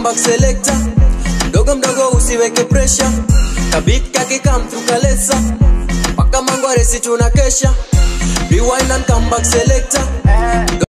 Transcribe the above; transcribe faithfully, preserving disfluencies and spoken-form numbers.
back selector. Mdogo mdogo usiweke pressure. Kabit kaki come through kalesa. Paka mangware si tunakesha. Rewind and come back selector.